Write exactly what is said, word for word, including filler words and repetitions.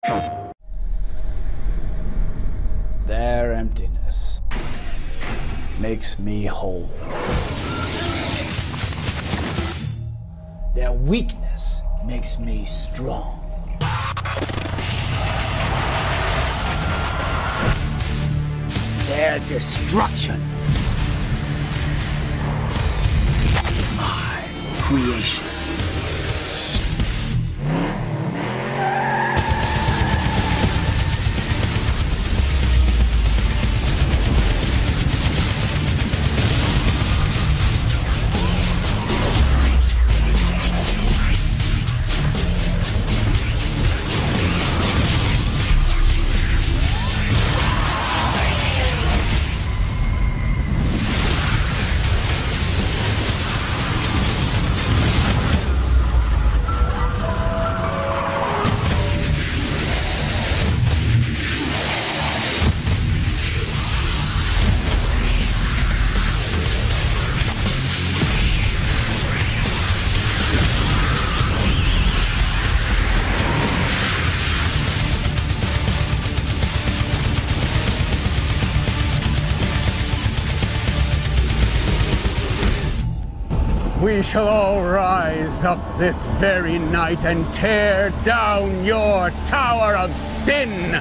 Their emptiness makes me whole. Their weakness makes me strong. Their destruction is my creation. We shall all rise up this very night and tear down your tower of sin!